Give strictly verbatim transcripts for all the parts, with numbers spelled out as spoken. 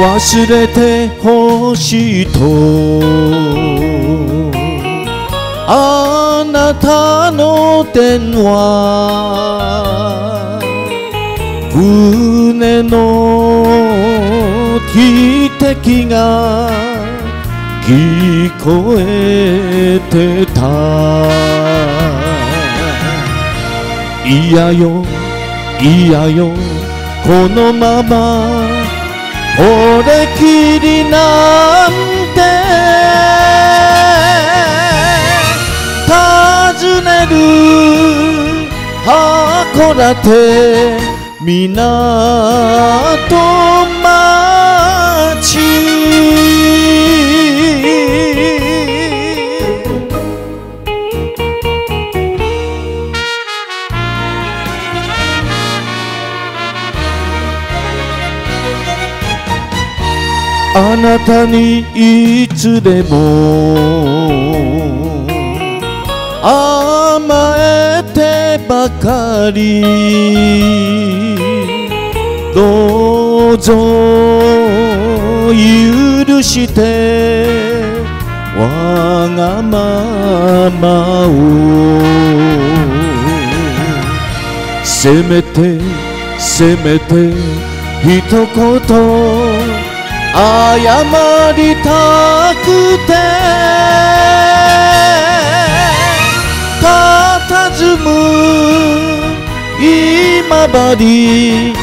忘れてほしいとあなたの電話船の汽笛が聞こえてたいやよいやよこのままこれきりなんて尋ねる函館港町あなたにいつでも甘えてばかりどうぞ許してわがままをせめてせめて一言謝りたくて佇む今治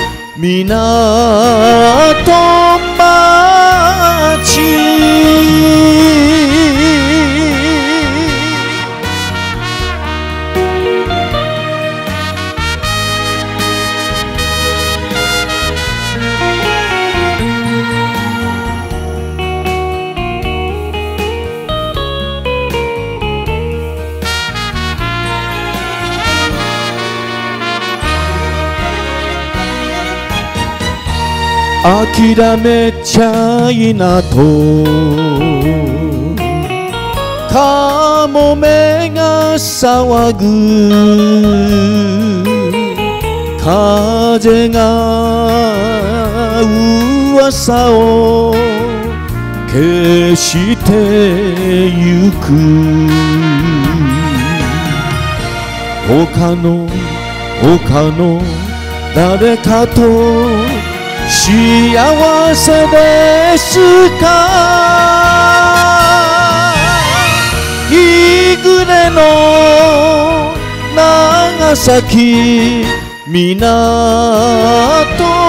港町諦めちゃいなとカモメが騒ぐ風が噂を消してゆく他の他の誰かと幸せですか日暮れの長崎港